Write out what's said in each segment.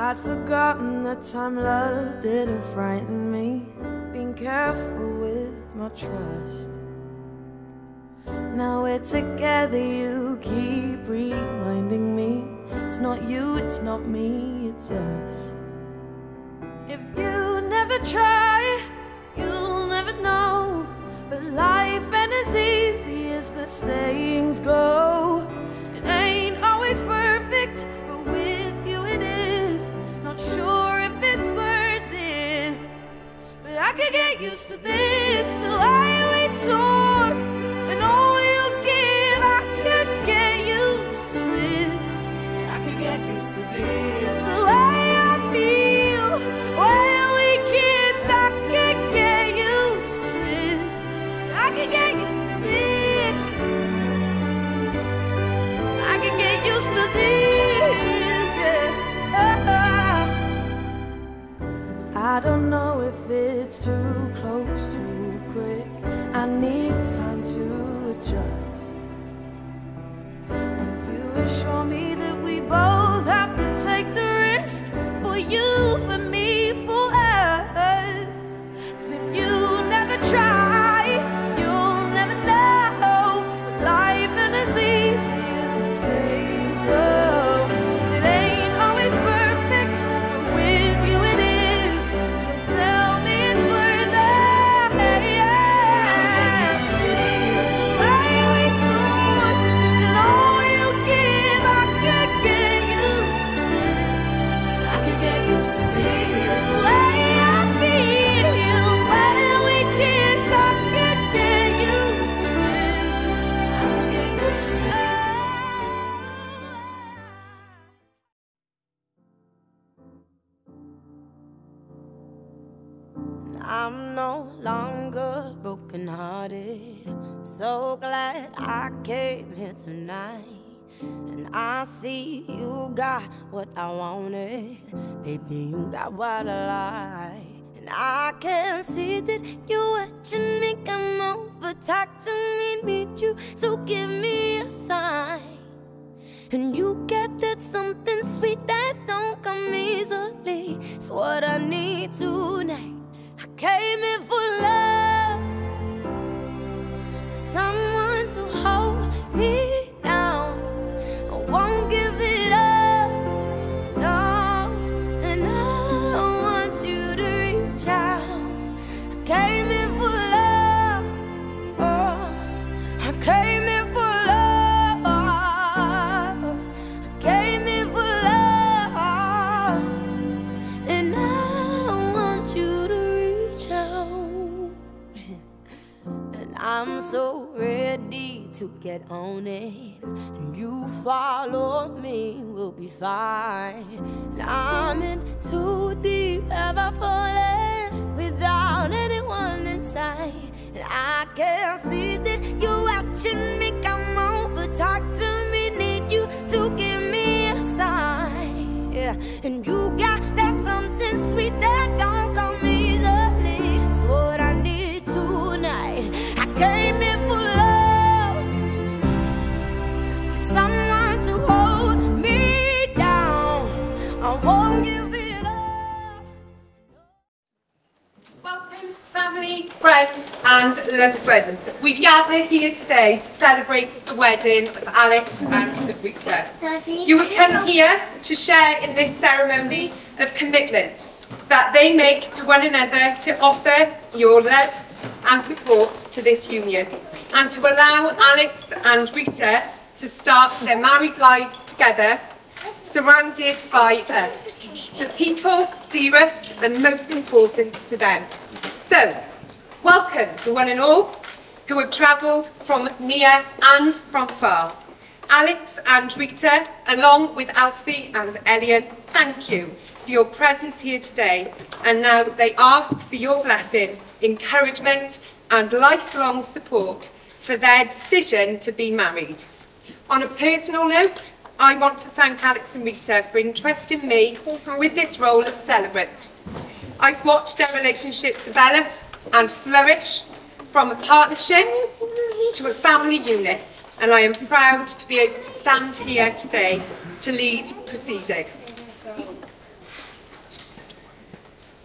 I'd forgotten that time love didn't frighten me. Being careful with my trust. Now we're together, you keep reminding me. It's not you, it's not me, it's us. If you never try, you'll never know. But life ain't as easy as the sayings go. It ain't always perfect, but with you it is. Not sure if it's worth it, but I could get used to this. The way we talk and all you give, I could get used to this. I could get used to this. The way I feel when we kiss, I could get used to this. I could get used to this. I could get used to this, yeah. I don't know if it's too close, too quick. I need time to adjust. And you assure me that we both have to take the risk. For you, for me, for us. 'Cause if you never try, you'll never know. Life ain't as easy as the sayings go. It ain't always perfect, but with you it is. So tell me it's worth it. Way we talk and all you give, I could get used to this. I could get used to this. The way I feel when we kiss, I could get used to this. I could get used to this. I'm no longer brokenhearted. I'm so glad I came here tonight. And I see you got what I wanted. Baby, you got what I like. And I can see that you're watching me come over. Talk to me, need you to give me a sign. And you get that something sweet that don't come easily. It's what I need tonight. I came in for love, for someone to hold me down. I won't give it up, no. And I want you to reach out. I came in for love, oh. I came in for love. I came in for love. And I want you to reach out. And I'm so ready to get on it. And you follow me, we'll be fine. And I'm in too deep, have I fallen without anyone inside? And I can see that you're watching me come over. Talk to me, need you to give me a sign. Yeah. And you got that something sweet that don't come easily. It's what I need tonight. I came in for love, for someone to hold me down. I won't give it up. Welcome, family, friends and loved ones. We gather here today to celebrate the wedding of Alex and of Rita. You have come here to share in this ceremony of commitment that they make to one another to offer your love and support to this union, and to allow Alex and Rita to start their married lives together, surrounded by us, the people dearest and most important to them. So, welcome to one and all who have travelled from near and from far. Alex and Rita, along with Alfie and Elian, thank you for your presence here today, and now they ask for your blessing, encouragement and lifelong support for their decision to be married. On a personal note, I want to thank Alex and Rita for entrusting me with this role of celebrant. I've watched their relationship develop and flourish from a partnership to a family unit, and I am proud to be able to stand here today to lead proceedings.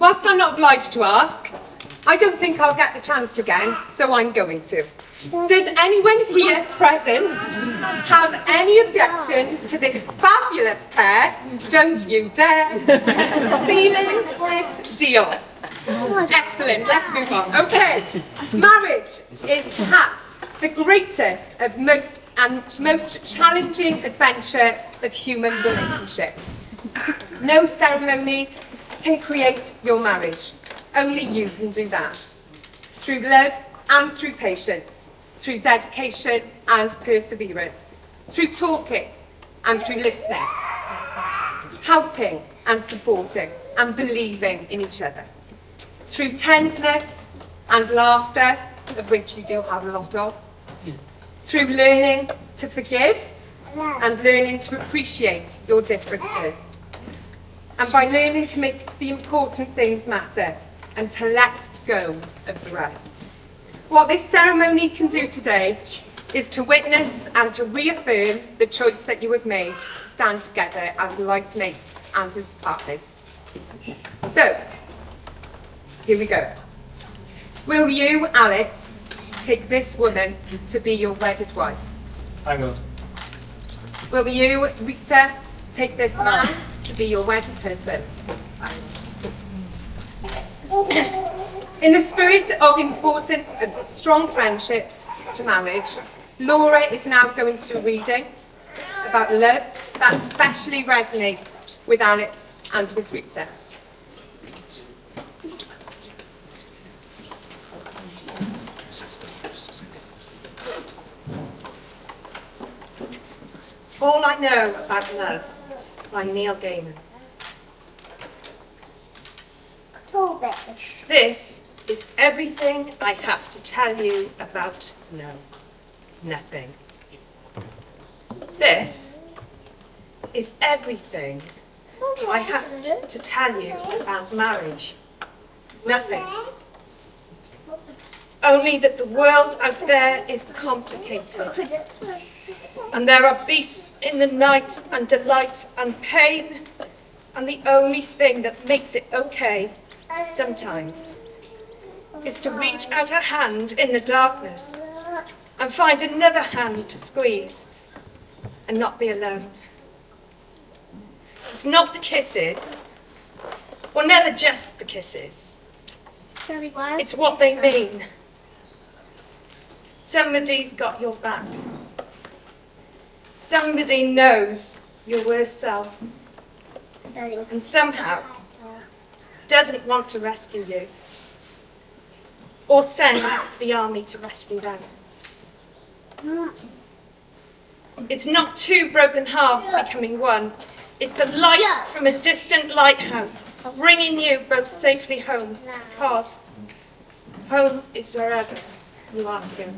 whilst I'm not obliged to ask, I don't think I'll get the chance again, so I'm going to. Does anyone here present have any objections to this fabulous pair? Don't you dare. Sealing this deal. Excellent, let's move on. Okay, marriage is perhaps the greatest of most challenging adventure of human relationships. No ceremony can create your marriage. Only you can do that. Through love and through patience, through dedication and perseverance, through talking and through listening, helping and supporting and believing in each other, through tenderness and laughter, of which you do have a lot of, through learning to forgive and learning to appreciate your differences, and by learning to make the important things matter and to let go of the rest. What this ceremony can do today is to witness and to reaffirm the choice that you have made to stand together as life mates and as partners. So, here we go. Will you, Alex, take this woman to be your wedded wife? I will. Will you, Rita, take this man to be your wedded husband? In the spirit of importance of strong friendships to marriage, Laura is now going to do a reading about love that especially resonates with Alex and with Rita. All I Know About Love by Neil Gaiman. This is everything I have to tell you about love. Nothing. This is everything I have to tell you about marriage. Nothing. Only that the world out there is complicated. And there are beasts in the night and delight and pain. And the only thing that makes it okay sometimes is to reach out a hand in the darkness and find another hand to squeeze and not be alone. It's not the kisses, or never just the kisses. It's what they mean. Somebody's got your back. Somebody knows your worst self. And somehow doesn't want to rescue you or send the army to rescue them. It's not two broken halves becoming one. It's the light from a distant lighthouse bringing you both safely home, because home is wherever you are together.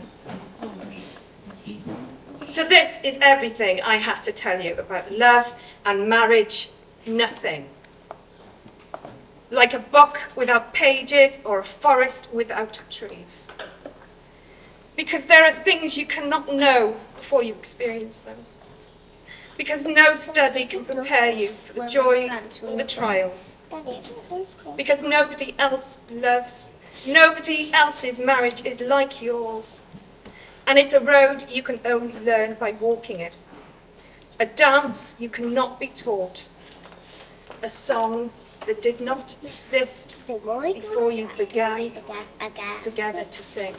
So this is everything I have to tell you about love and marriage. Nothing. Like a book without pages or a forest without trees. Because there are things you cannot know before you experience them. Because no study can prepare you for the joys or the trials. Because nobody else loves, nobody else's marriage is like yours. And it's a road you can only learn by walking it. A dance you cannot be taught. A song that did not exist before you began together to sing.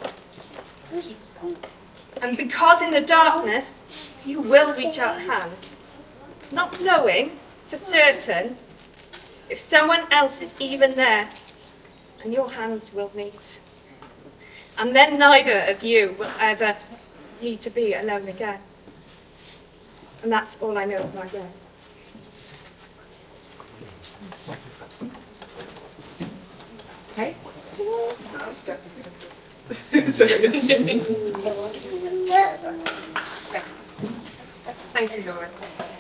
And because in the darkness you will reach out a hand, not knowing for certain if someone else is even there, and your hands will meet. And then neither of you will ever need to be alone again. And that's all I know about love. Okay. Thank you, Laura.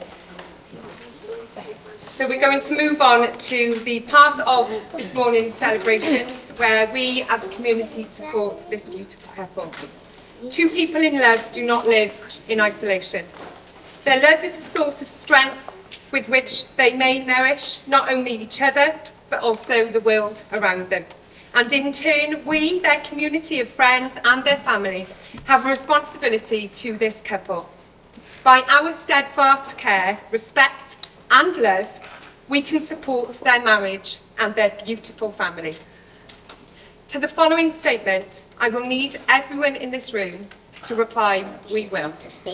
So we're going to move on to the part of this morning's celebrations where we as a community support this beautiful couple. Two people in love do not live in isolation. Their love is a source of strength with which they may nourish not only each other, but also the world around them. And in turn, we, their community of friends and their family, have a responsibility to this couple. By our steadfast care, respect and love, we can support their marriage and their beautiful family. To the following statement, I will need everyone in this room to reply, we will.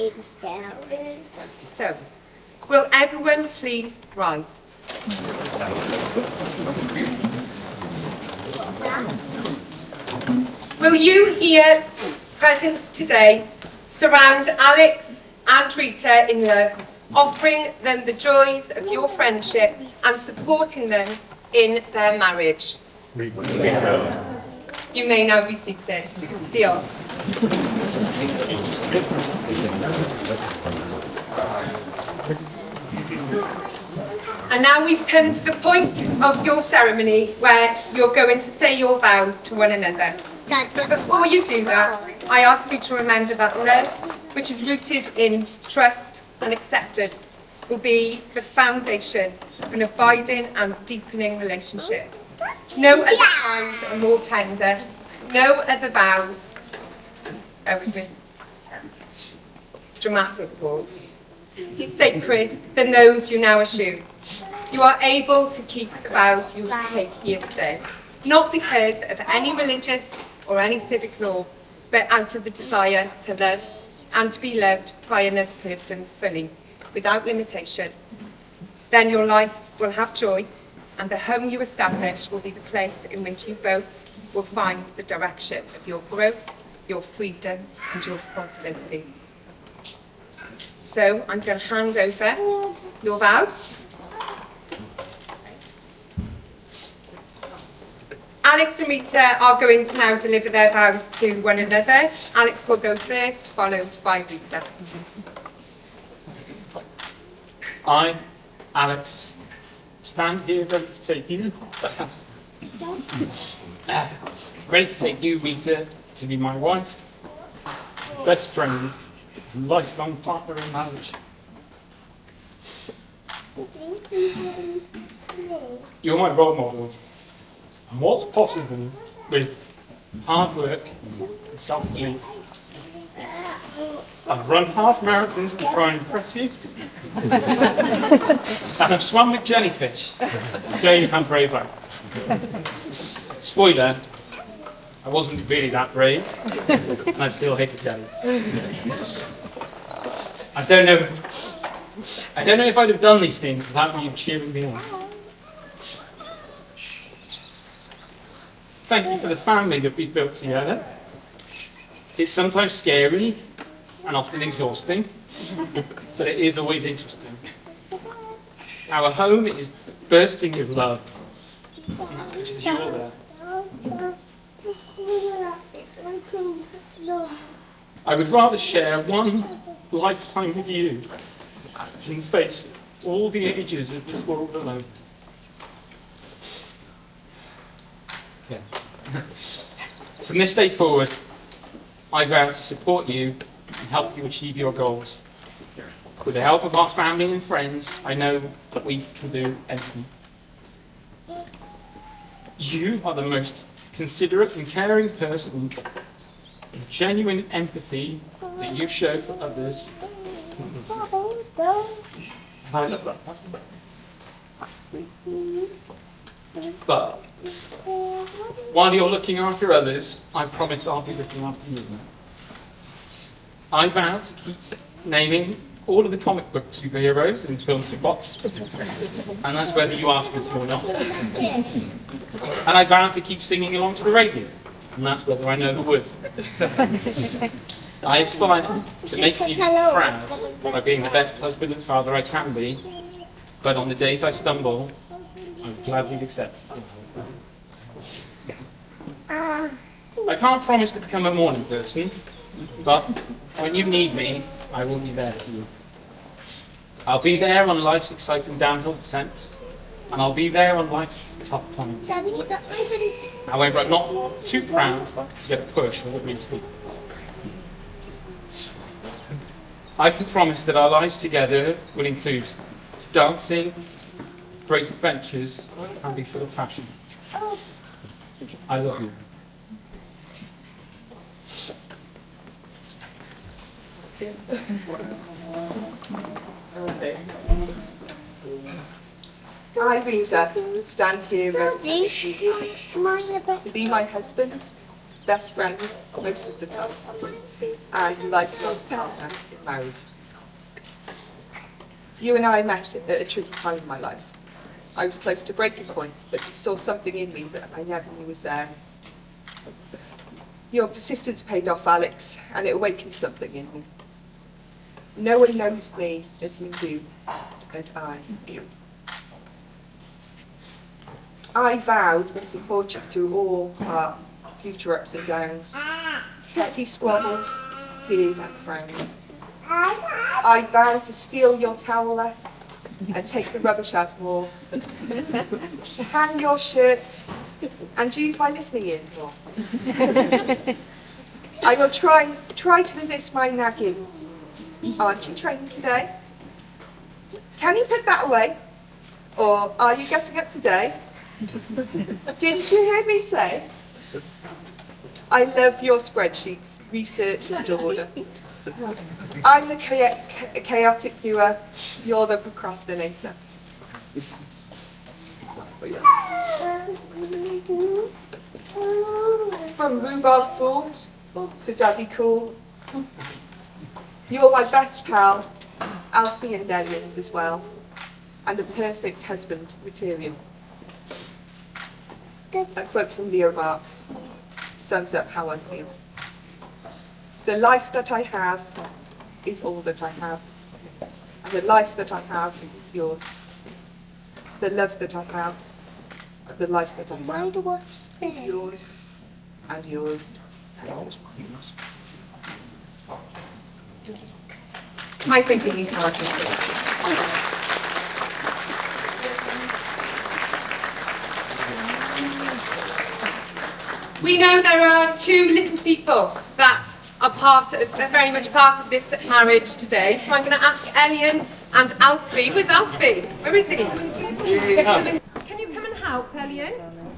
So, will everyone please rise? Will you here, present today, surround Alex and Rita in love, offering them the joys of your friendship and supporting them in their marriage? We will. You may now be seated. Diolch. And now we've come to the point of your ceremony where you're going to say your vows to one another. But before you do that, I ask you to remember that love, which is rooted in trust and acceptance, will be the foundation of an abiding and deepening relationship. No other vows are more tender. No other vows. Dramatic pause. Sacred than those you now assume. You are able to keep the vows you take here today, not because of any religious or any civic law, but out of the desire to love and to be loved by another person fully, without limitation. Then your life will have joy, and the home you establish will be the place in which you both will find the direction of your growth, your freedom, and your responsibility. So I'm going to hand over your vows. Alex and Rita are going to now deliver their vows to one another. Alex will go first, followed by Rita. I, Alex, stand here ready to take you. Ready to take you, Rita, to be my wife, best friend, and lifelong partner in marriage. You're my role model. And what's possible with hard work and self-belief. I've run half marathons to try and impress you. And I've swum with jellyfish to show you how brave I am. Spoiler, I wasn't really that brave, and I still hate the jellies. I don't know if I'd have done these things without you cheering me on. Thank you for the family that we've built together. It's sometimes scary and often exhausting, but it is always interesting. Our home is bursting with love, and that's because you're there. I would rather share one lifetime with you than face all the ages of this world alone. Yeah. From this day forward, I vow to support you and help you achieve your goals. With the help of our family and friends, I know that we can do anything. You are the most considerate and caring person, and genuine empathy that you show for others. I love that. But while you're looking after others, I promise I'll be looking after you. I vow to keep naming all of the comic book superheroes and films you've watched, and that's whether you ask me to or not. And I vow to keep singing along to the radio, and that's whether I know the words. I aspire to make you proud by being the best husband and father I can be, but on the days I stumble, I would gladly accept. I can't promise to become a morning person, but when you need me, I will be there for you. I'll be there on life's exciting downhill descents, and I'll be there on life's tough climbs. However, I'm not too proud to get a push or be asleep. I can promise that our lives together will include dancing, great adventures can be full of passion. I love you. I, Rita, stand here ready to be my husband, best friend most of the time, and lifelong partner in marriage. You and I met at a tricky time in my life. I was close to breaking point, but you saw something in me that I never knew was there. Your persistence paid off, Alex, and it awakened something in me. No one knows me as you do, but I do. I vowed to support you through all our future ups and downs, petty squabbles, fears and frowns. I vowed to steal your towel less and take the rubbish out more, to hang your shirts and use my listening ears more. I will try to resist my nagging. Aren't you training today? Can you put that away? Or are you getting up today? Didn't you hear me say? I love your spreadsheets, research and order. I'm the chaotic doer, you're the procrastinator. From rhubarb fool to daddy cool, you're my best pal, Alfie and Elliot as well, and the perfect husband material. A quote from Leo Marx sums up how I feel. The life that I have is all that I have, and the life that I have is yours. The love that I have, the life that I have is yours, and yours, and yours. My thinking is hard to say. We know there are two little people that are very much part of this marriage today. So I'm going to ask Elian and Alfie. Where's Alfie? Where is he? Can you come and help, Elian?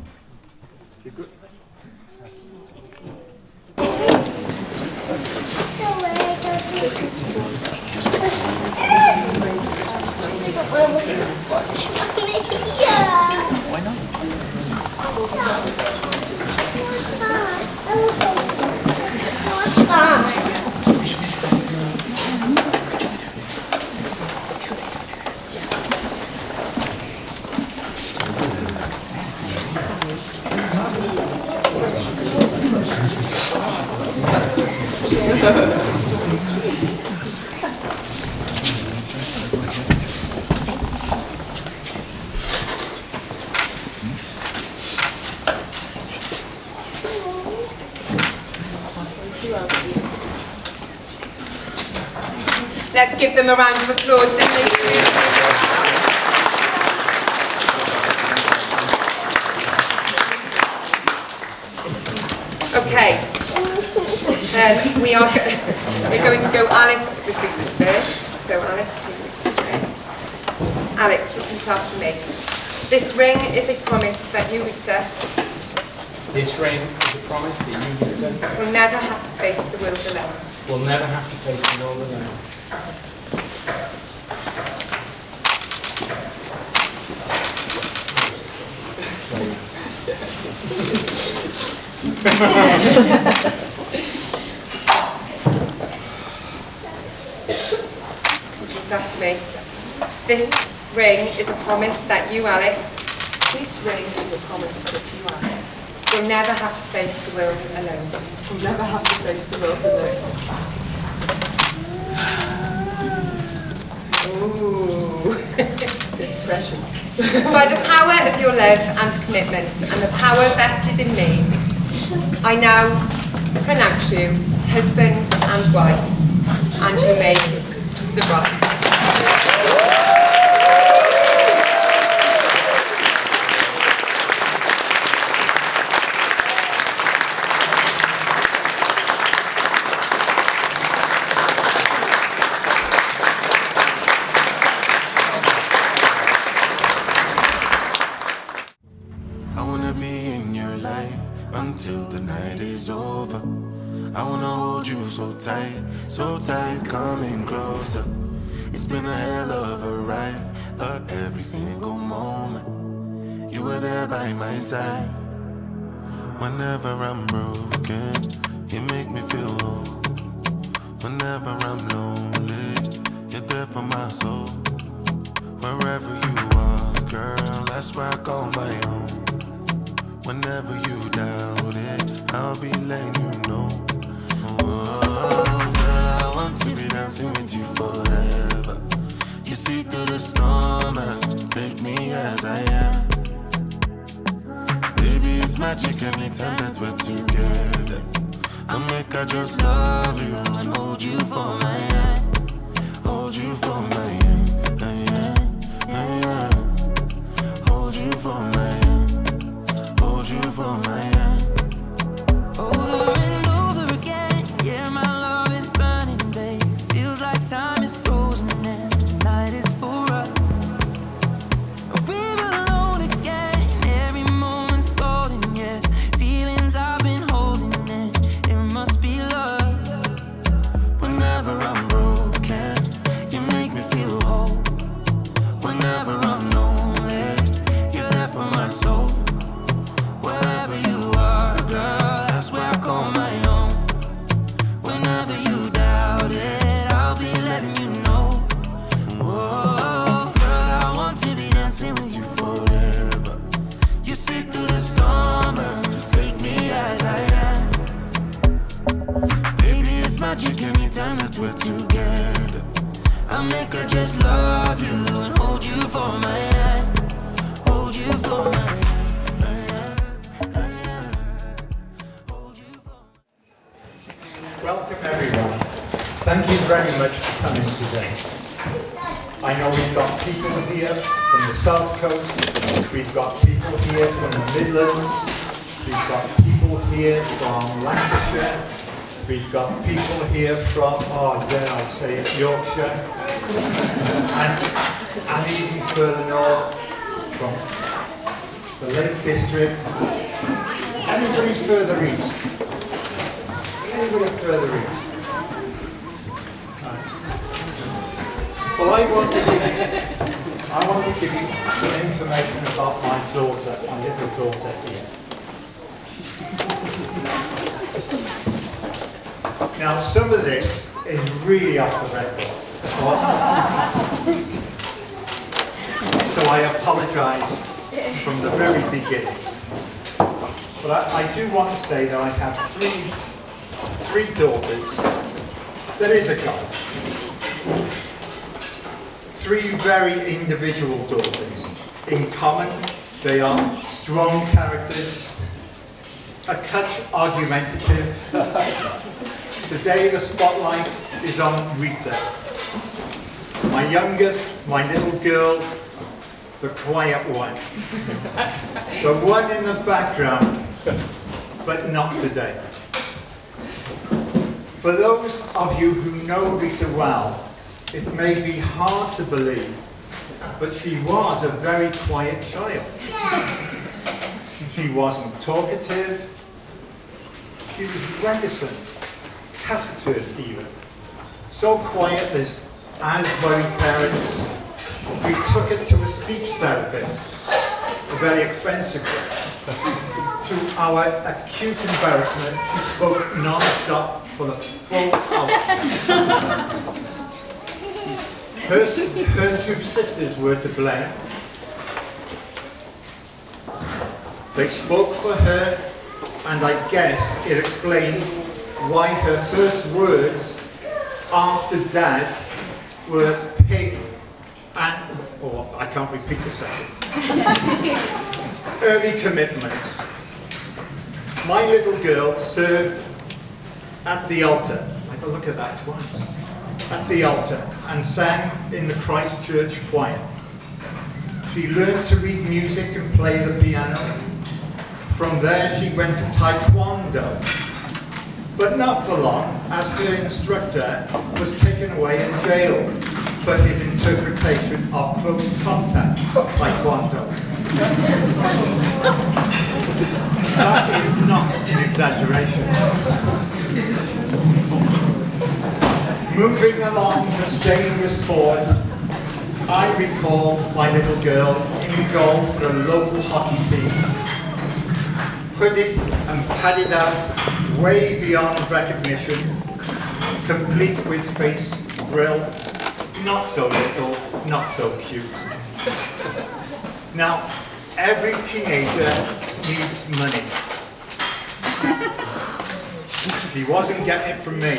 Why not? Let's give them a round of applause, don't we? Okay. We're going to go Alex with Rita first. So Alex, take Rita's ring. Alex, repeat after me. This ring is a promise that you, Rita, This ring is a promise that you, Rita, will never have to face the world alone. will never have to face the world alone. Repeat after me. This ring is a promise that you, Alex, This ring is a promise that you, Alex, will never have to face the world alone. will never have to face the world alone. Ooh. Precious. By the power of your love and commitment and the power vested in me, I now pronounce you husband and wife, and you may kiss the bride. night is over, I wanna hold you so tight, coming closer. It's been a hell of a ride, but every single moment you were there by my side. Whenever I'm broken, you make me feel whole. Whenever I'm lonely, you're there for my soul. Wherever you are, girl, that's where I call my own. Whenever you doubt it, I'll be letting you know. Oh, girl, I want to be dancing with you forever. You see through the storm and take me as I am. Baby, it's magic anytime that we're together. I'll make I just love you and hold you for my hand. Hold you for my hand. Hold you for my hand. Hold you for my hand. Over and over again, yeah, my love is burning, babe. Feels like time is frozen and the night is for us. We're alone again, every moment's golden, yeah. Feelings I've been holding in, it must be love. Whenever I'm broken, you make me feel whole. Whenever I'm lonely, you're there for my soul. Wherever you are, girl, that's where I call my own. Whenever you doubt it, I'll be letting you know. Oh, girl, I want to be dancing with you forever. You see through the storm and take me as I am. Baby, it's magic anytime that we're together. I make her just love you and hold you for my hand. Hold you for my hand. Welcome everyone. Thank you very much for coming today. I know we've got people here from the South Coast, we've got people here from the Midlands, we've got people here from Lancashire, we've got people here from, oh dare I say it, Yorkshire, and even further north from the Lake District. Anybody further east? Anybody further east? Right. Well, I want to give you some information about my daughter, my little daughter here. Now, some of this is really off the record. So I apologise from the very beginning. But I do want to say that I have three daughters. There is a God. Three very individual daughters. In common, they are strong characters, a touch argumentative. Today the spotlight is on Rita. My youngest, my little girl, the quiet one. The one in the background, but not today. For those of you who know Rita well, it may be hard to believe, but she was a very quiet child. She wasn't talkative, she was reticent, taciturn even. So quiet that as worried parents, we took her to a speech therapist, a very expensive one. To our acute embarrassment, she spoke non-stop for the full hour. Her two sisters were to blame. They spoke for her, and I guess it explained why her first words after Dad were pig and, or I can't repeat the second. Early commitments. My little girl served at the altar. I had to look at that twice. At the altar and sang in the Christ Church choir. She learned to read music and play the piano. From there she went to Taekwondo. But not for long, as her instructor was taken away in jail for his interpretation of close contact Taekwondo. That is not an exaggeration. Moving along the stainless board, I recall my little girl in goal for a local hockey team, hooded and padded out way beyond recognition, complete with face grill, not so little, not so cute. Now, every teenager needs money. She wasn't getting it from me.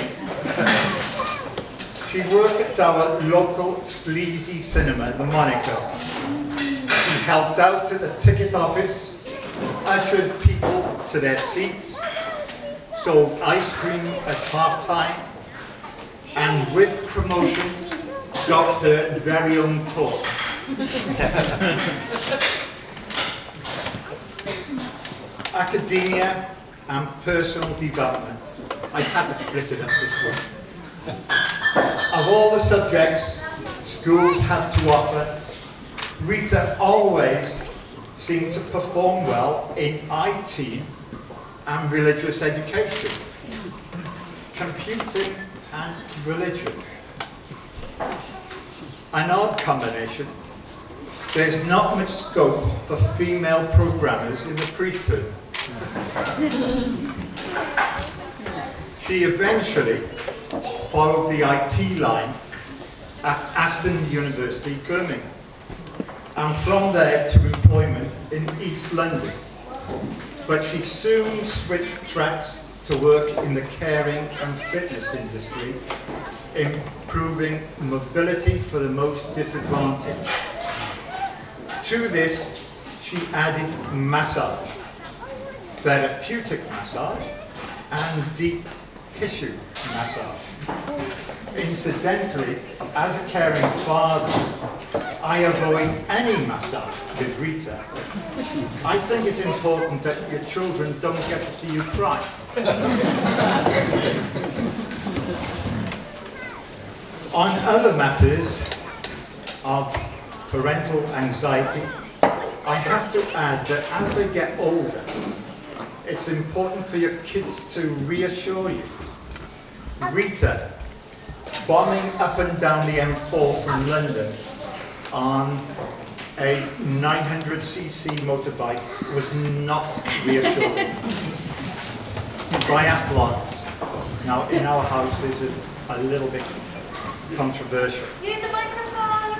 She worked at our local sleazy cinema, the Monaco. She helped out at the ticket office, ushered people to their seats, sold ice cream at half-time, and with promotion, got her very own tour. Academia and personal development. I had to split it up this way. Of all the subjects schools have to offer, Rita always seemed to perform well in IT and religious education, computing and religion. An odd combination. There's not much scope for female programmers in the priesthood. She eventually followed the IT line at Aston University, Birmingham, and from there to employment in East London. But she soon switched tracks to work in the caring and fitness industry, improving mobility for the most disadvantaged. To this, she added massage, therapeutic massage, and deep tissue massage. Incidentally, as a caring father, I avoid any massage with Rita. I think it's important that your children don't get to see you cry. On other matters of parental anxiety, I have to add that as they get older, it's important for your kids to reassure you. Rita, bombing up and down the M4 from London on a 900cc motorbike was not reassuring. Triathlons. Now, in our house, is a little bit controversial. Use the microphone.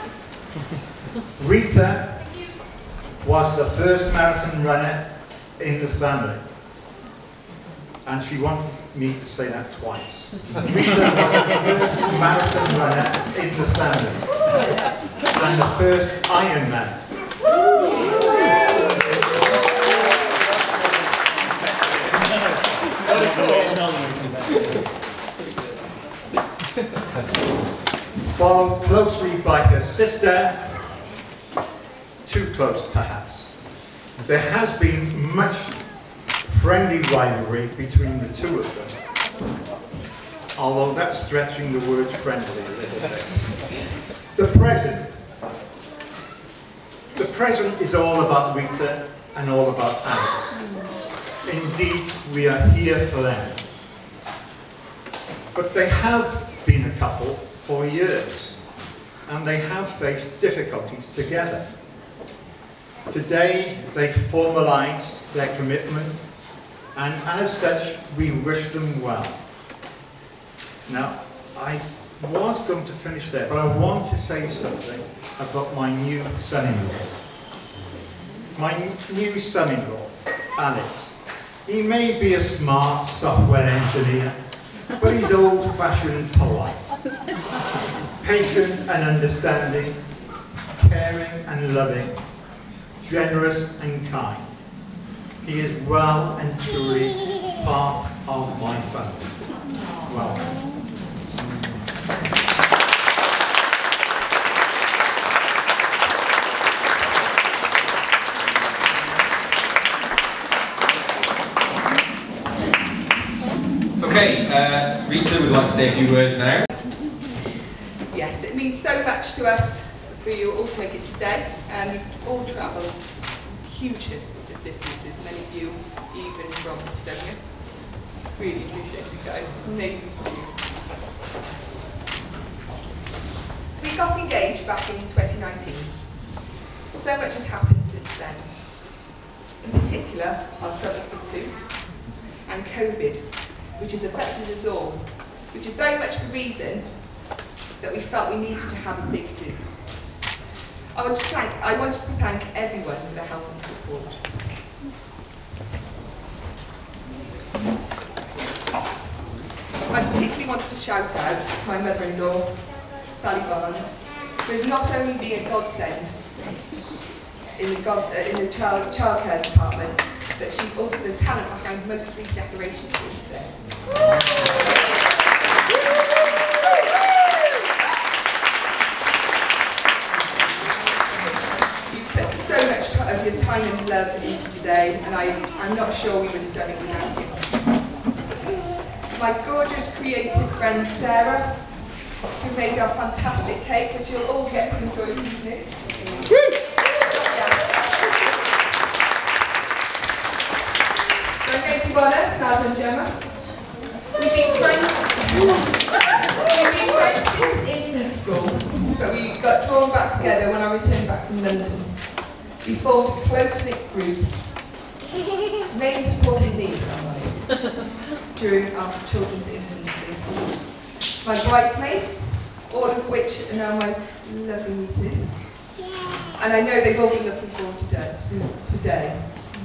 Rita was the first marathon runner in the family. And she wanted me to say that twice. Rita was the first marathon runner in the family. And the first Ironman. Followed closely by her sister, too close perhaps. There has been much friendly rivalry between the two of them, although that's stretching the word friendly a little bit. The present. The present is all about Rita and all about Alex. Indeed, we are here for them. But they have been a couple for years, and they have faced difficulties together. Today, they formalize their commitment, and as such, we wish them well. Now, I was going to finish there, but I want to say something about my new son-in-law. My new son-in-law, Alex. He may be a smart software engineer, but he's old-fashioned polite, patient and understanding, caring and loving, generous and kind. He is well and truly part of my family. Welcome. Okay, Rita would like to say a few words now. Yes, it means so much to us for you all to make it today. You've all travelled huge distances, many of you even from Estonia. Really appreciate it, guys. Amazing students. We got engaged back in 2019. So much has happened since then. In particular, our troublesome tooth and COVID, which has affected us all, which is very much the reason that we felt we needed to have a big do. I wanted to thank everyone for their help and support. I particularly wanted to shout out my mother-in-law, Sally Barnes, who has not only been a godsend in the childcare department, but she's also the talent behind most of these decorations here today. You've put so much of your time and love into today, and I'm not sure we would have done it without you. My gorgeous creative friend Sarah, who made our fantastic cake, which you'll all get to enjoy this evening. My mates of honour, Naz and Gemma. We've been friends since infant school, but we got drawn back together when I returned back from London. We formed a close-knit group, mainly supporting me, during our children's infancy. My bridesmaids, all of which are now my lovely nieces, and I know they've all been looking forward to today.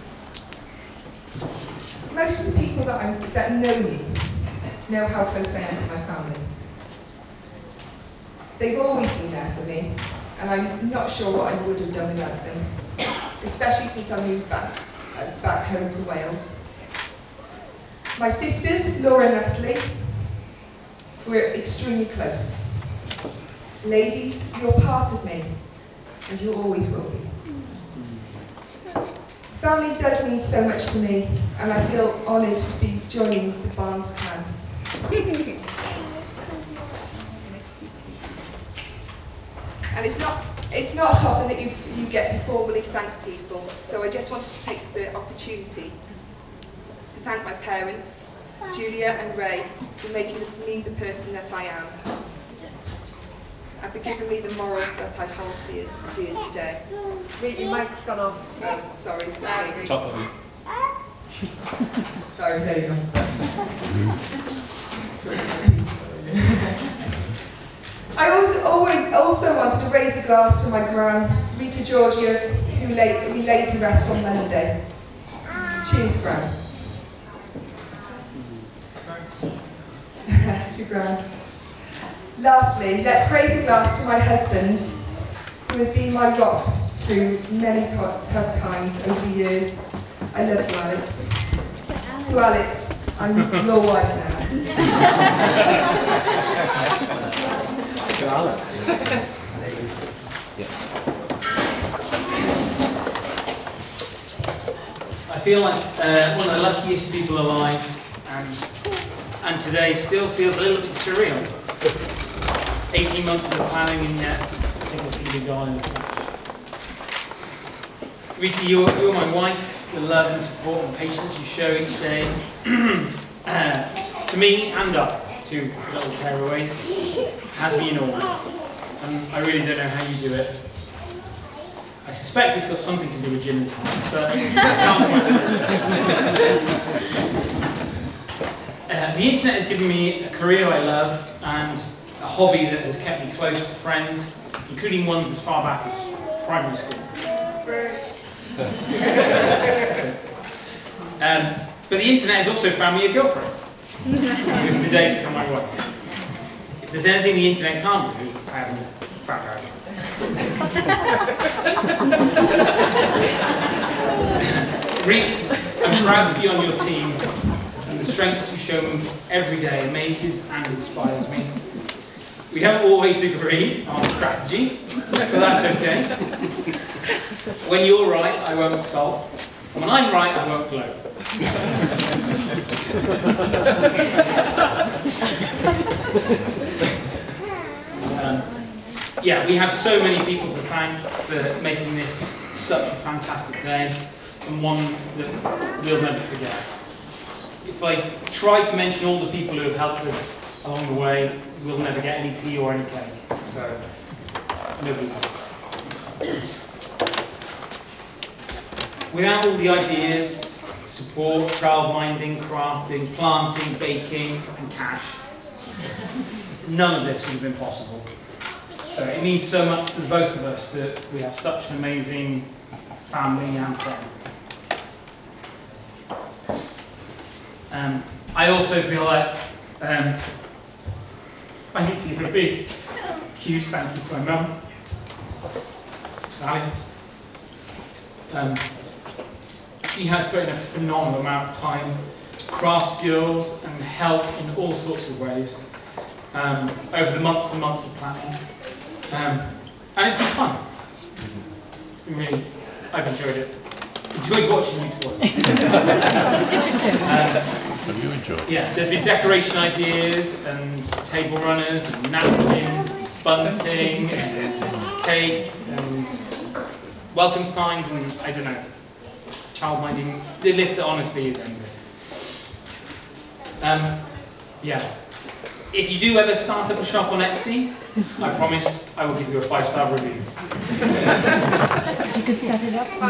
Most of the people that know me know how close I am to my family. They've always been there for me, and I'm not sure what I would have done without them, especially since I moved back home to Wales. My sisters, Laura and Natalie, we're extremely close. Ladies, you're part of me, and you always will be. Family does mean so much to me, and I feel honoured to be joining the Barnes clan. And it's not often that you get to formally thank people, so I just wanted to take the opportunity to thank my parents, Julia and Ray, for making me the person that I am, and for giving me the morals that I hold dear today. Rita, your mic's gone off. Oh, sorry. Top of it. Sorry, there you go. I also wanted to raise a glass to my gran, Rita Georgia, who we laid to rest on Monday. Cheers, Gran. To Gran. Lastly, let's raise a glass to my husband, who has been my rock through many tough times over the years. I love you, Alex. To Alex, I'm your wife now. To Alex. I feel like one of the luckiest people alive, and today still feels a little bit surreal. 18 months of the planning, and yet I think it's going to be gone in the flash. Rita, you're my wife. The love and support and patience you show each day to me and up to little tearaways has been all. And I really don't know how you do it. I suspect it's got something to do with gin and tonic, but I can't the internet has given me a career I love and a hobby that has kept me close to friends, including ones as far back as primary school. But the internet has also found me a girlfriend, who has today become my wife. If there's anything the internet can't do, I haven't found out. Rita, I'm proud to be on your team, and the strength that you show me every day amazes and inspires me. We don't always agree on strategy, but that's okay. When you're right, I won't sulk. And when I'm right, I won't gloat. Yeah, we have so many people to thank for making this such a fantastic day. and one that we'll never forget. If I try to mention all the people who have helped us along the way, we'll never get any tea or any cake. So, nobody knows. Without all the ideas, support, childminding, crafting, planting, baking, and cash, none of this would have been possible. So it means so much to both of us that we have such an amazing family and friends. I also feel like I need to give a big, huge thank you to my mum, Sally. She has put in a phenomenal amount of time, craft skills and help in all sorts of ways over the months and months of planning. And it's been fun. It's been really, I've enjoyed it. Enjoyed watching you talk. Have you enjoyed? Yeah, there's been decoration ideas and table runners and napkins, bunting and cake and welcome signs and I don't know, childminding. The list honestly is endless. Yeah. If you do ever start up a shop on Etsy, I promise I will give you a 5-star review. You could set it up.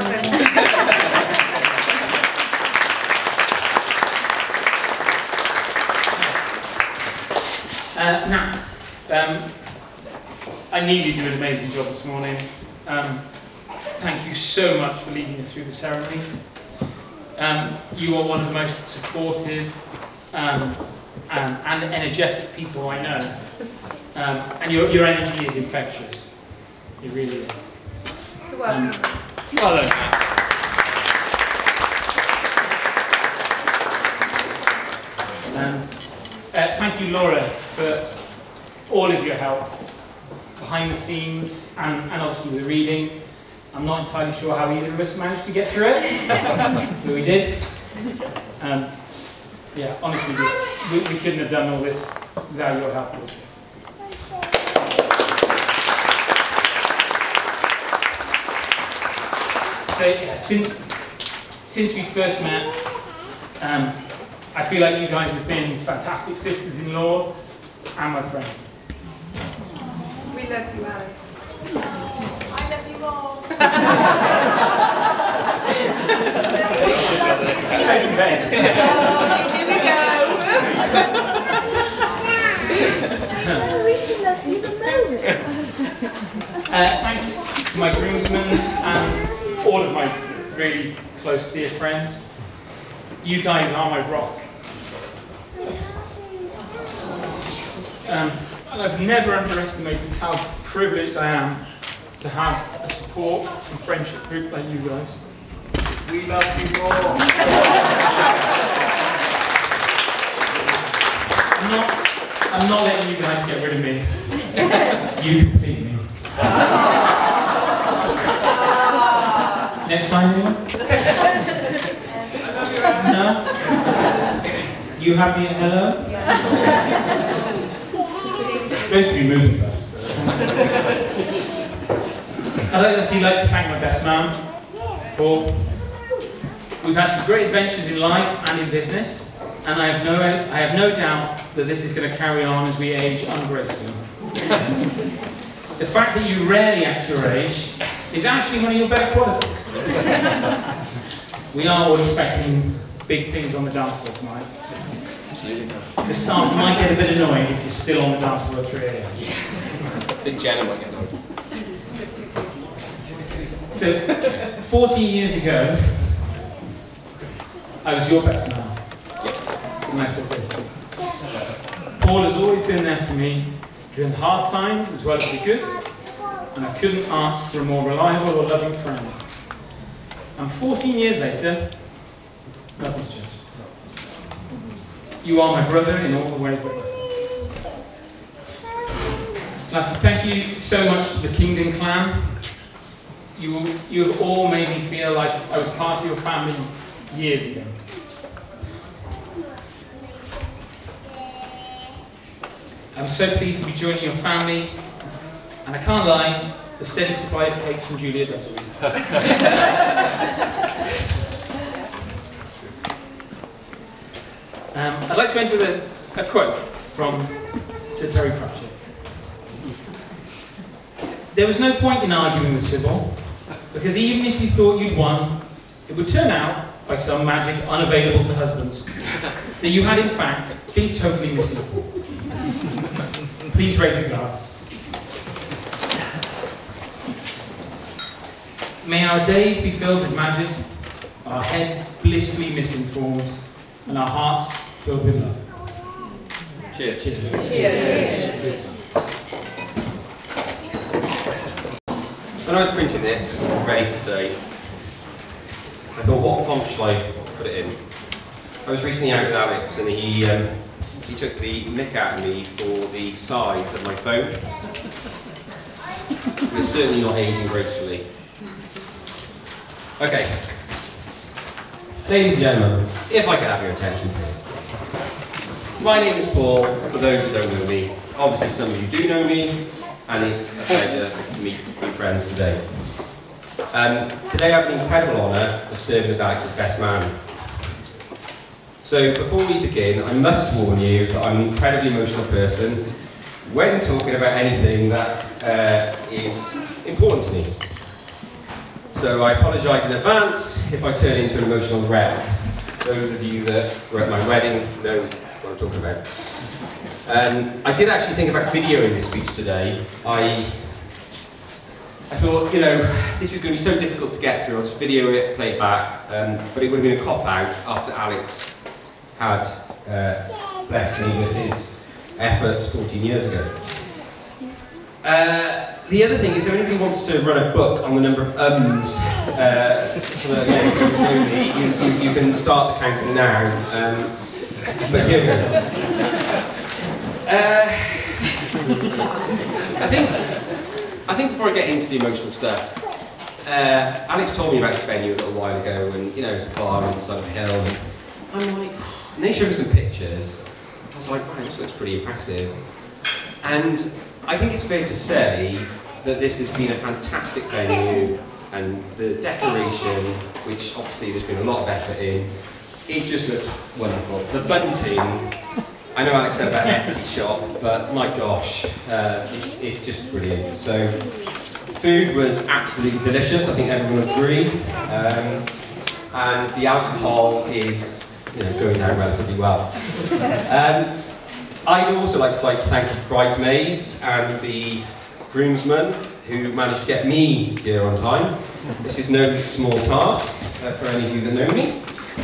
Nat, I knew you did an amazing job this morning. Thank you so much for leading us through the ceremony. You are one of the most supportive and energetic people I know. And your energy is infectious. It really is. You're welcome. Well done. Thank you, Laura, for all of your help behind the scenes and obviously with the reading. I'm not entirely sure how either of us managed to get through it, but we did. Yeah, honestly, we couldn't have done all this without your help. So yeah, since we first met, I feel like you guys have been fantastic sisters-in-law and my friends. We love you, Alex. I love you all. Here we go. Thanks to my groomsmen and all of my really close dear friends. You guys are my rock. And I've never underestimated how privileged I am to have a support and friendship group like you guys. We love you more. I'm not letting you guys get rid of me. You complete me. Next time, anyone? No? You happy and hello? It's supposed to be moving fast. I'd actually like to thank my best man, Paul. We've had some great adventures in life and in business, and I have no doubt that this is going to carry on as we age ungracefully. The fact that you rarely act your age is actually one of your better qualities. We are all expecting big things on the dance floor tonight. The staff might get a bit annoyed if you're still on the dance floor at 3 AM. I think Jenna might get annoyed. So, 14 years ago, I was your best man. And I said this. Paul has always been there for me during the hard times as well as the good, and I couldn't ask for a more reliable or loving friend. And 14 years later, nothing's changed. You are my brother in all the ways that matter. Lastly, thank you so much to the Kingdon clan. You have all made me feel like I was part of your family years ago. I'm so pleased to be joining your family, and I can't lie, the steady supply of cakes from Julia does always. I'd like to end with a quote from Sir Terry Pratchett. There was no point in arguing with Sybil, because even if you thought you'd won, it would turn out, by some magic unavailable to husbands, that you had in fact been totally misinformed. Please raise a glass. May our days be filled with magic, our heads blissfully misinformed, and our hearts filled with love. Cheers. Cheers. Cheers. When I was printing this, ready for today, I thought, what font shall I put it in? I was recently out with Alex, and he took the mick out of me for the size of my phone. It was certainly not aging gracefully. Okay. Ladies and gentlemen, if I could have your attention, please. My name is Paul, for those who don't know me. Obviously some of you do know me, and it's a pleasure to meet new friends today. Today I have the incredible honour of serving as Alex's best man. So before we begin, I must warn you that I'm an incredibly emotional person when talking about anything that is important to me. So I apologise in advance if I turn into an emotional wreck. Those of you that were at my wedding know what I'm talking about. I did actually think about videoing this speech today. I thought, you know, this is going to be so difficult to get through. I'll just video it, play it back, but it would have been a cop-out after Alex had blessed me with his efforts 14 years ago. The other thing is, if anybody wants to run a book on the number of ums, you can start the counting now. But here we go. I think before I get into the emotional stuff, Alex told me about this venue a little while ago, and you know, it's a bar on the side of a hill, and I'm like, and they showed me some pictures. I was like, wow, this looks pretty impressive. And I think it's fair to say that this has been a fantastic venue, and the decoration, which obviously there's been a lot of effort in, it just looks wonderful. The bunting, I know Alex said about an Etsy shop, but my gosh, it's just brilliant. So, food was absolutely delicious, I think everyone would agree. And the alcohol is, you know, going down relatively well. I'd also like to thank the bridesmaids and the groomsmen who managed to get me here on time. This is no small task for any of you that know me.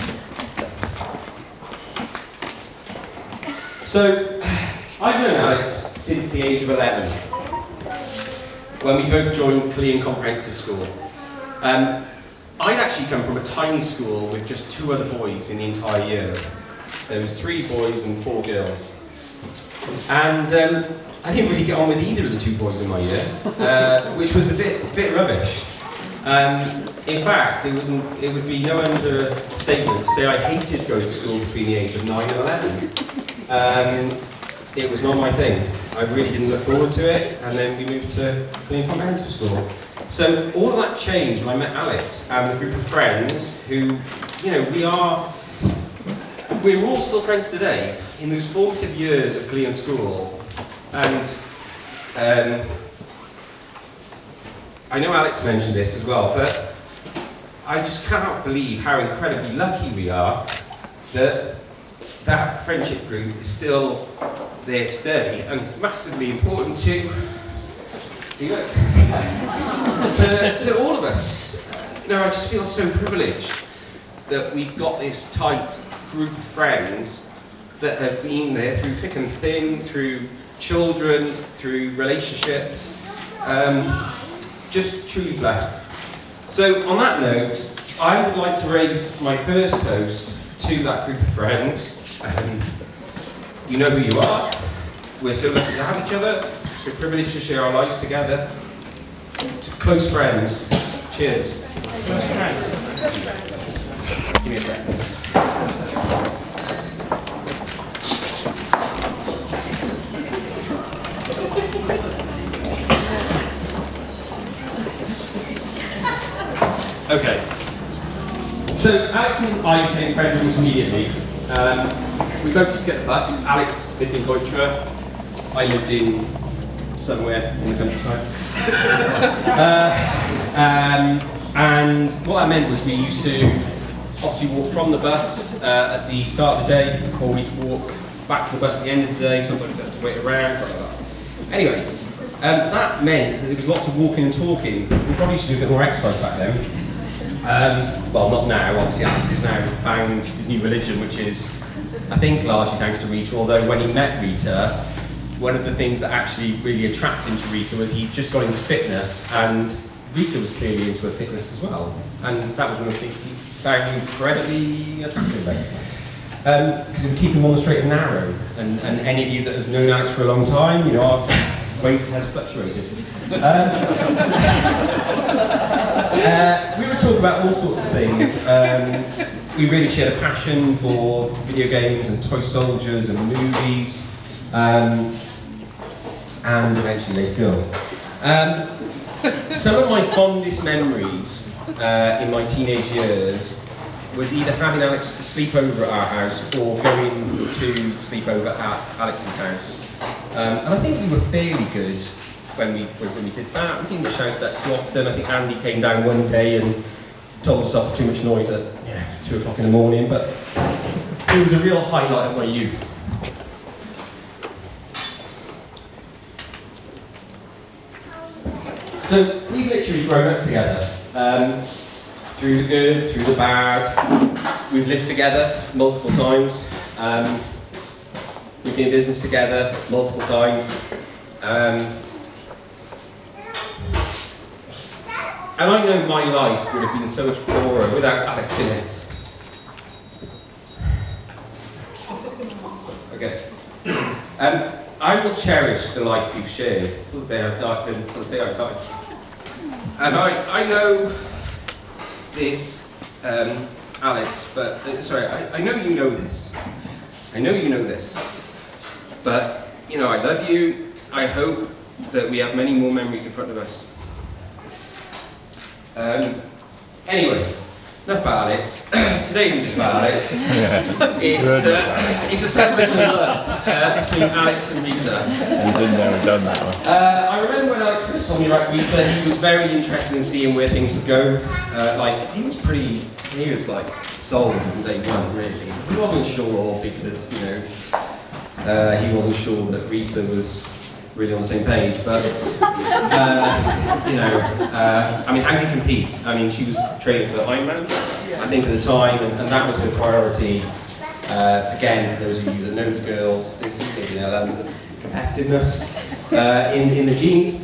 So, I've known Alex since the age of 11, when we both joined Clean Comprehensive School. I'd actually come from a tiny school with just 2 other boys in the entire year. There was 3 boys and 4 girls. And I didn't really get on with either of the 2 boys in my year, which was a bit rubbish. In fact, it would be no understatement to say I hated going to school between the age of 9 and 11. It was not my thing. I really didn't look forward to it, and then we moved to Clean Comprehensive School. So all of that changed when I met Alex and the group of friends who, you know, we're all still friends today in those formative years of Clean School. And I know Alex mentioned this as well, but I just cannot believe how incredibly lucky we are that that friendship group is still there today, and it's massively important to all of us. You know, I just feel so privileged that we've got this tight group of friends that have been there through thick and thin, through children, through relationships. Just truly blessed. So on that note, I would like to raise my first toast to that group of friends. You know who you are. We're so lucky to have each other. We're privileged to share our lives together. To close friends. Cheers. Close friends. Give me a second. Okay. So Alex and I became friends almost immediately. we both used to get the bus. Alex lived in Coitra. I lived in somewhere in the countryside. And what that meant was we used to obviously walk from the bus at the start of the day, or we'd walk back to the bus at the end of the day. Sometimes we'd have to wait around, blah, blah, blah. Anyway, that meant that there was lots of walking and talking. We probably should do a bit more exercise back then. Well, not now. Obviously, Alex has now found his new religion, which is, I think, largely thanks to Rita. Although when he met Rita, one of the things that actually really attracted him to Rita was he just got into fitness, and Rita was clearly into her fitness as well. And that was one of the things he found incredibly attractive about it. Because it would keep him on the straight and narrow. And any of you that have known Alex for a long time, you know, our weight has fluctuated. We would talk about all sorts of things. We really shared a passion for video games and toy soldiers and movies, and eventually later girls. Some of my fondest memories in my teenage years was either having Alex to sleep over at our house or going to sleep over at Alex's house. And I think we were fairly good when we did that. We didn't get shouted at too often. I think Andy came down one day and told us off for too much noise at 2 o'clock in the morning, but it was a real highlight of my youth. So we've literally grown up together. Through the good, through the bad. We've lived together multiple times. We've been in business together multiple times. And I know my life would have been so much poorer without Alex in it. Okay. I will cherish the life we've shared till the day I die. And I know this, Alex, but sorry, I know you know this. I know you know this. But you know, I love you. I hope that we have many more memories in front of us. Anyway, enough about Alex. Today isn't just about Alex. It's a celebration of love between Alex and Rita. He's in there and done that one. I remember when Alex first told me about Rita, he was very interested in seeing where things would go. He was like sold from day one, really. He wasn't sure because, you know, he wasn't sure that Rita was really on the same page, but, you know, I mean, how can you compete? I mean, she was training for Ironman, I think, at the time, and that was her priority. Again, for those of you that know the girls, there's, you know, that competitiveness in the genes.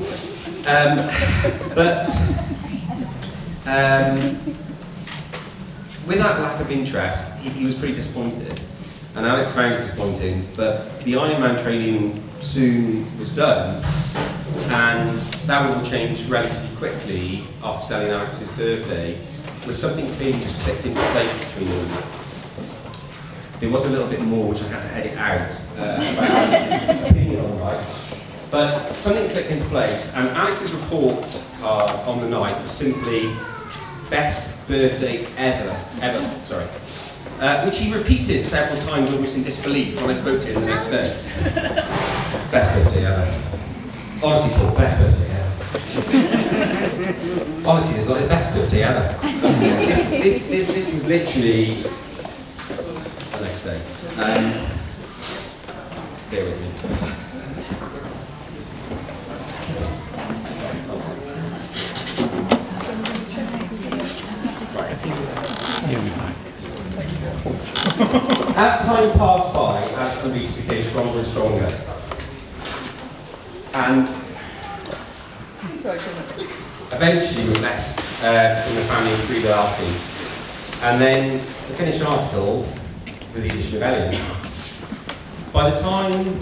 With that lack of interest, he was pretty disappointed. And Alex found it disappointing, but the Ironman training soon was done, and that would all change relatively quickly after selling Alex's birthday, with something clearly just clicked into place between them. There was a little bit more which I had to edit out about Alex's opinion on life, but something clicked into place, and Alex's report card on the night was simply best birthday ever, which he repeated several times almost in disbelief when I spoke to him the next day. Best birthday ever. Honestly, Paul, best birthday ever. Honestly, it's like the best birthday ever. This was literally the next day. Bear with me. As time passed by, Alex and Rita became stronger and stronger. And eventually we left from the family of Rita Archie. And then the finished article with the addition of Ellen. By the time...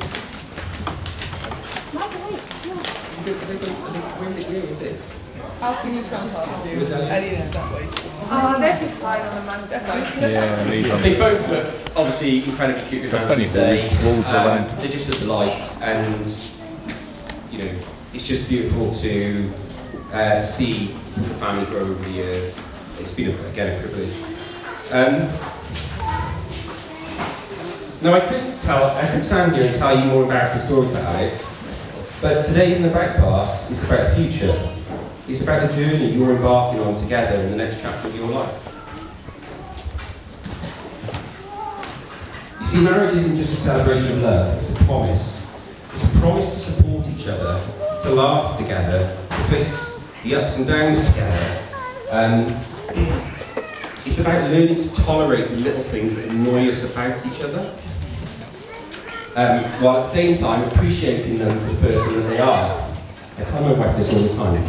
I'll finish one part to do. Elliot's that way. Oh, they'd be fine on a Monday. They both look obviously incredibly cute with Antony's day. They're just a delight, and you know, it's just beautiful to see the family grow over the years. It's been again a privilege. Now I could stand here and tell you more embarrassing stories about Alex, but today isn't about the past, it's about the future. It's about the journey you're embarking on together in the next chapter of your life. You see, marriage isn't just a celebration of love, it's a promise. It's a promise to support each other, to laugh together, to face the ups and downs together. It's about learning to tolerate the little things that annoy us about each other, while at the same time appreciating them for the person that they are. I tell my wife this all the time.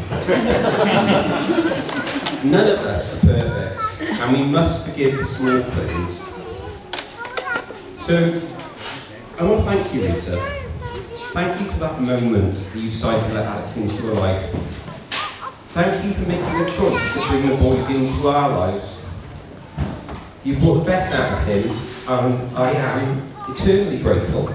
None of us are perfect, and we must forgive the small things. So, I want to thank you, Rita. Thank you for that moment that you decided to let Alex into your life. Thank you for making the choice to bring the boys into our lives. You've brought the best out of him, and I am eternally grateful.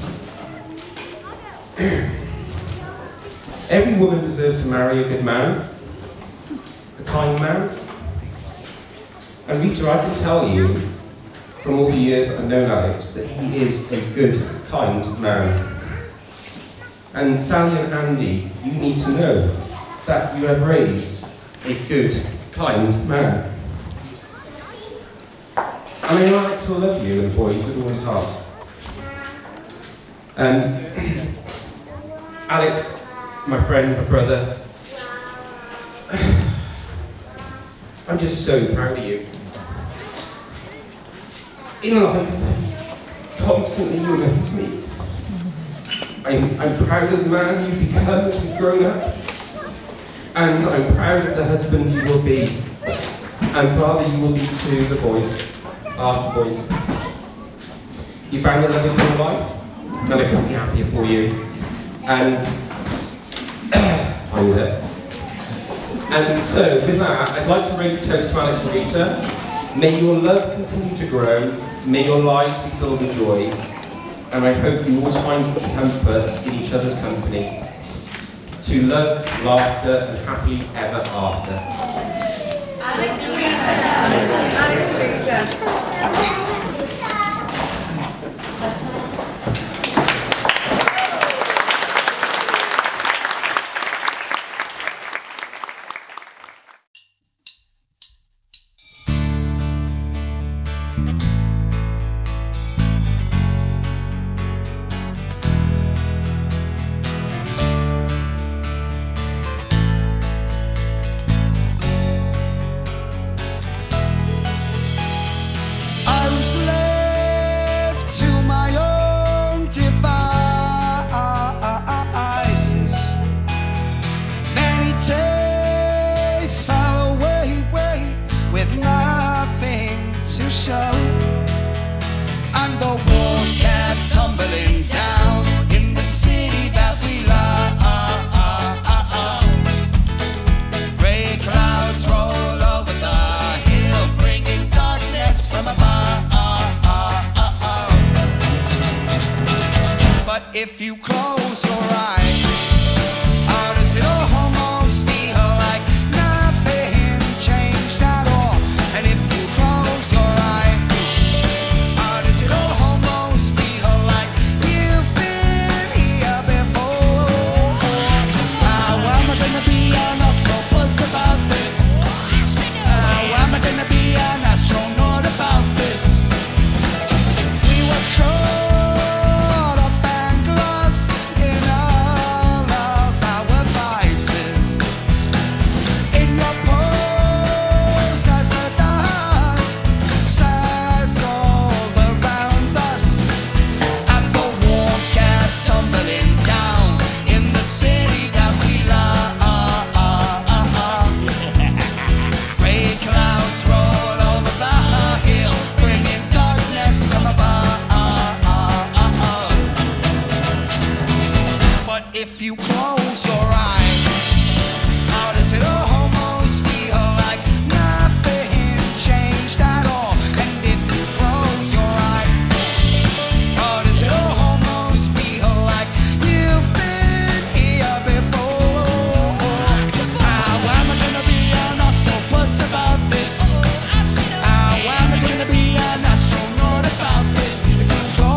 Every woman deserves to marry a good man, a kind man. And Rita, I can tell you, from all the years I've known Alex, that he is a good, kind man. And Sally and Andy, you need to know that you have raised a good, kind man. And I know Alex will love you and boys with all his heart. Alex, my friend, my brother, I'm just so proud of you. In life, constantly you amaze me. I'm proud of the man you've become as we've grown up, and I'm proud of the husband you will be, and father you will be to the boys, our boys. You found the love of your life, and I couldn't be happier for you. And find it. And so, with that, I'd like to raise a toast to Alex and Rita. May your love continue to grow. May your lives be filled with joy. And I hope you always find comfort in each other's company. To love, laughter, and happily ever after. Alex and Rita. Alex and Rita. If you close your eyes, how does it almost feel like nothing changed at all? And if you close your eyes, how does it almost feel like you've been here before? How am I gonna be an octopus about this? How am I gonna be an astronaut about this? We were close. If you close your eyes, how does it almost feel like nothing changed at all? And if you close your eyes, how does it almost feel like you've been here before? How am I gonna be an octopus about this? How am I gonna be an astronaut about this? If you close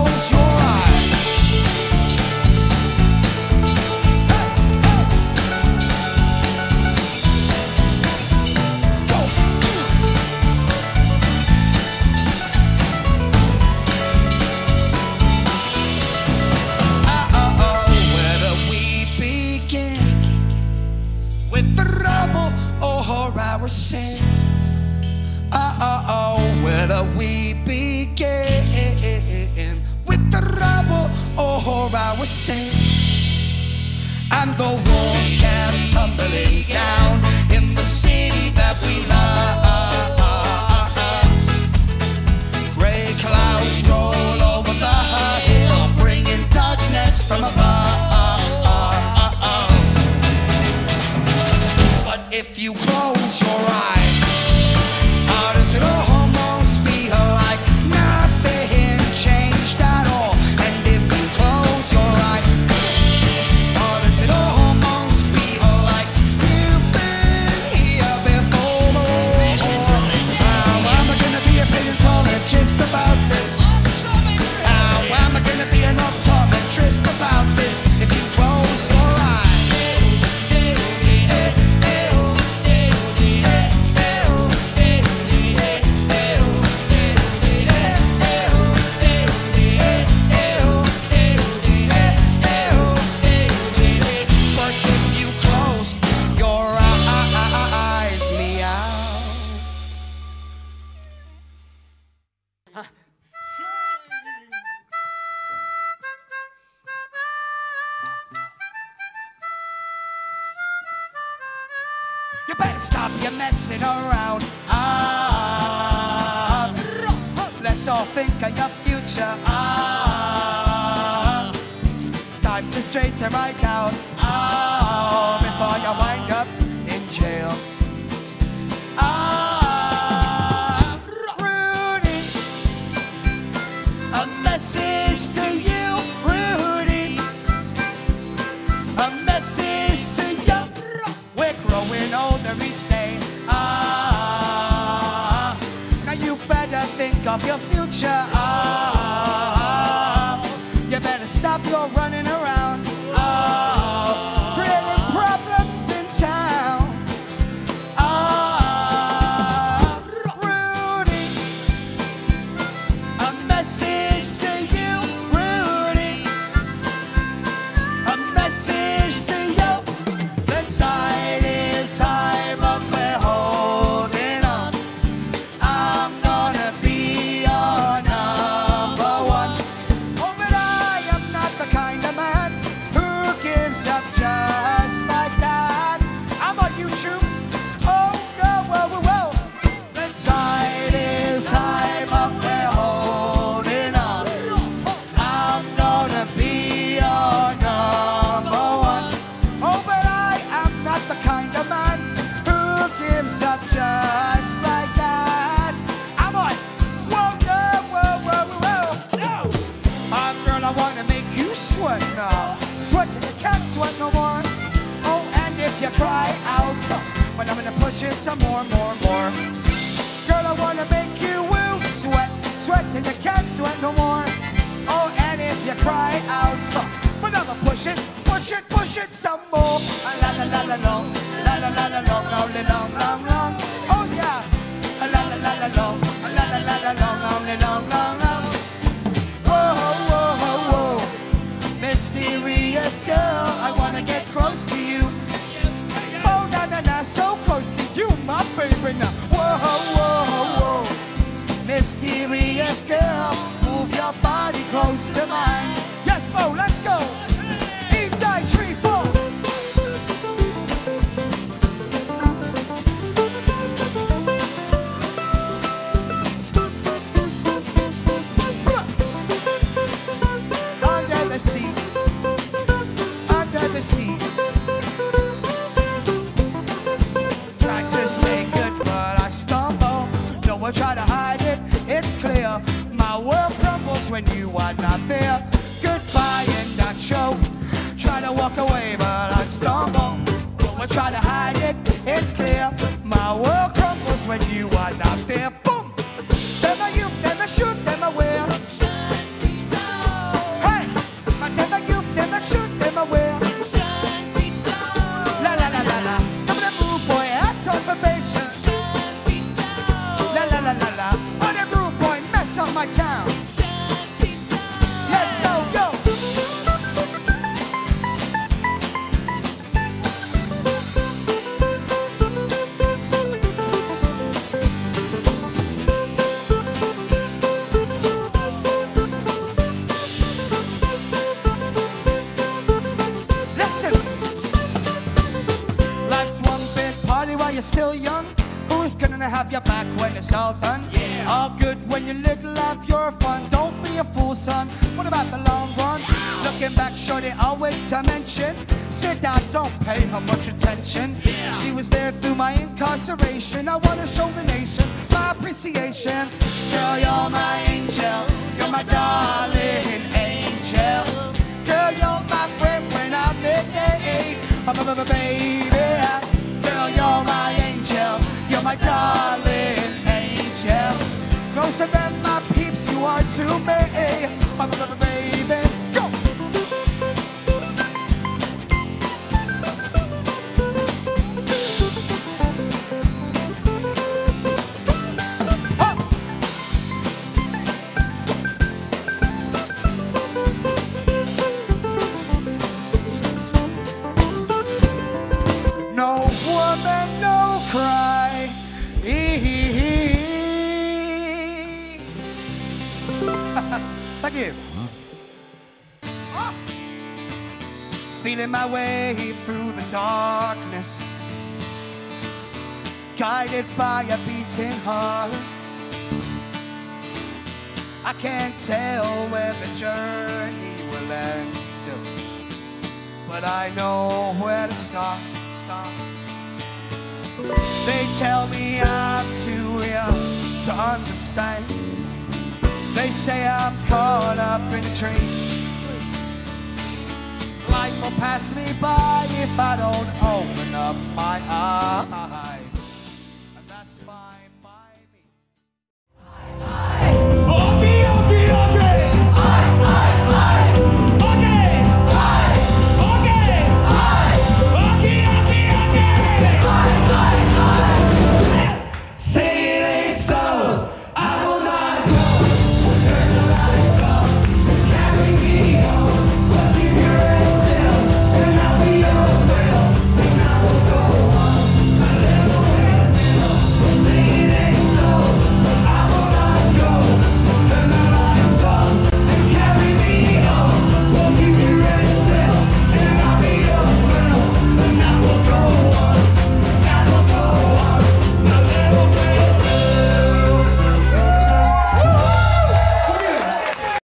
our sins. Oh, where do we begin? With the rubble or our sins? And the walls kept tumbling down in the city that we love. Grey clouds roll over the hill, bringing darkness from above. But if you close your eyes, how does it almost feel like nothing changed at all? And if you close your eyes, how does it almost feel like you've been here before? How am I gonna be a paleontologist about this? How am I gonna be an optometrist about this? If you close your eyes. You better stop your messing around. Let's all think of your future. Time to straighten right out. Before you wind up in jail. Rudy, a message to you, Rudy. A message to you. We're growing older each day. Now you better think of your future. You better stop your running around. Creating problems in town. Rudy, a message to you, Rudy. A message to you. The tide is high, but we're holding on. I'm gonna be your number one. Oh, but I am not the kind of man who gives up just like that. I'm on YouTube. Oh, no, whoa, whoa, whoa. The tide is high, but we're holding on. I'm gonna be your number one. Oh, but I am not the kind of man who gives up just like that. I'm on. Whoa, no, whoa, whoa, whoa, no. Girl, I wanna make you sweat now. Sweat till you can't sweat no more. Oh, and if you cry out, but I'm gonna push it some more. Girl, I wanna make you will sweat. Sweat till you can't sweat no more. Oh, and if you cry out, but I'm gonna push it some more. La la la la long, la la la la long, only long, long, long. Oh yeah, la la la la long, la la la la long, only long, long, long. Whoa, whoa, whoa, whoa, mysterious girl, I wanna get close to you. Oh na na na, so close to you, my baby now. Whoa, whoa, whoa, mysterious girl, move your body close to mine. Yes, Bo, let's go. Eat die, 3, 4. Under the sea, under the sea. Tried to say good, but I stumble. Don't want to try to hide it, it's clear. My world crumbles when you are not there. Goodbye and not show. Try to walk away, but I stumble. Don't want to try to hide it, it's clear. My world crumbles when you are not there. Boom! Them a youth, them a shoot, them a wear. Hey! Them a youth, them a shoot, them a wear. La la la la la. Some of them rude boy act on probation. La la la la la. Oh, them rude boy mess up my town. Let's go, go. gonna have your back when it's all done. Yeah. All good when you're little, have your fun. Don't be a fool, son. What about the long run? Looking back, shorty always to mention. Sit down, don't pay her much attention. Yeah. She was there through my incarceration. I wanna show the nation my appreciation. Girl, you're my angel. You're my darling angel. Girl, you're my friend when I'm in need. Baby, girl, you're my angel. You're my darling angel. Closer than my peeps, you are to me. Baby, go. No woman, no cry. Thank you. Feeling my way through the darkness, guided by a beating heart. I can't tell where the journey will end, but I know where to start. They tell me I'm too young to understand. They say I'm caught up in a tree. Life will pass me by if I don't open up my eyes.